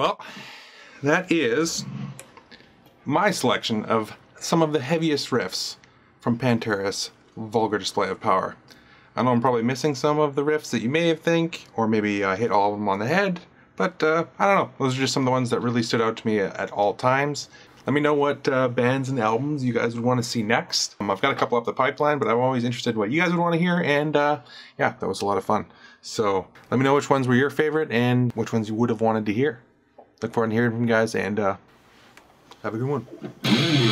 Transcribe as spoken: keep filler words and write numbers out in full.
Well, that is my selection of some of the heaviest riffs from Pantera's Vulgar Display of Power. I know I'm probably missing some of the riffs that you may think, or maybe I hit all of them on the head, but uh, I don't know. Those are just some of the ones that really stood out to me at, at all times. Let me know what uh, bands and albums you guys would want to see next. Um, I've got a couple up the pipeline, but I'm always interested in what you guys would want to hear, and uh, yeah, that was a lot of fun. So let me know which ones were your favorite and which ones you would have wanted to hear. Look forward to hearing from you guys, and uh, have a good one.